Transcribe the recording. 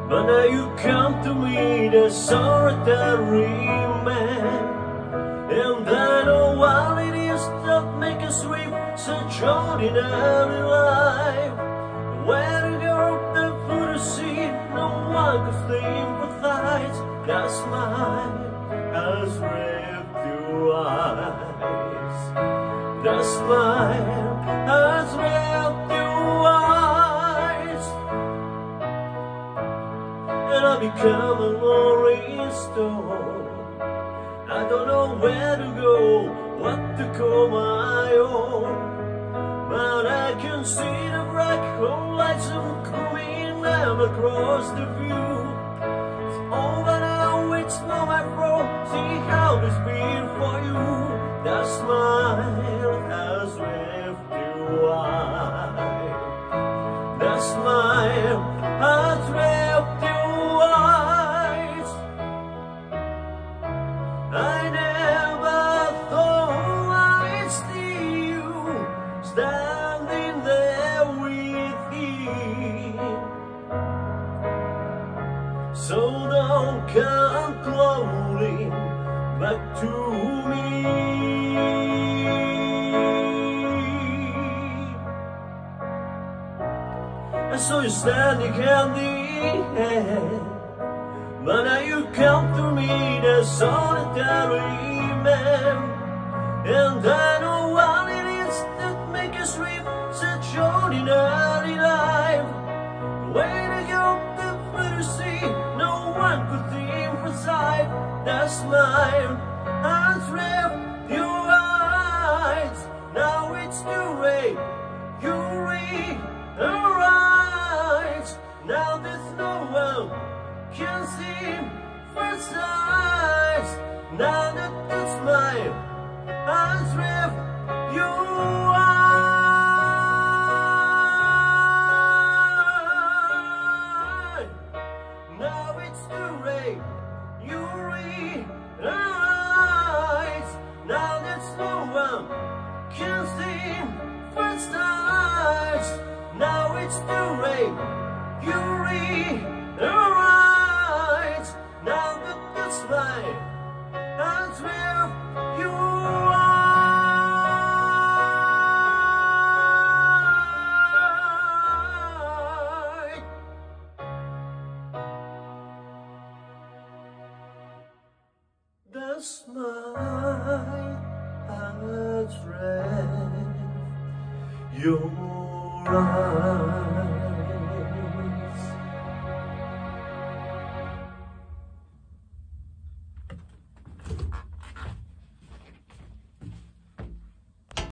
But now you come to me, the solitary man, and I know what it is that makes us sweep such ordinary life. When you go the food to see, no one could sympathize. That smile has left your eyes. That smile has left your eyes. And I become a rolling stone. I don't know where to go, what to call my own. But I can see the black hole lights coming down across the view. It's over now, it's for my throat. See how this been for you. That smile has left your eye. That smile has left your eyes. I never thought I'd see you standing there with him. So don't come crawling back to me. I saw you standing hand in hand, but now you come to me, the solitary man. And I know what it is that makes us live such ordinary life. When I go the food to see, no one could emphasize. That smile has left your eyes. Now it's too late, you realize. Now there's no one can see first eyes. Now that the smile has left your eyes. Now it's too late, you realize. Now there's no one can see first eyes. Now it's too late, you realize. Now that the smile has left your eyes. The smile has left your eyes.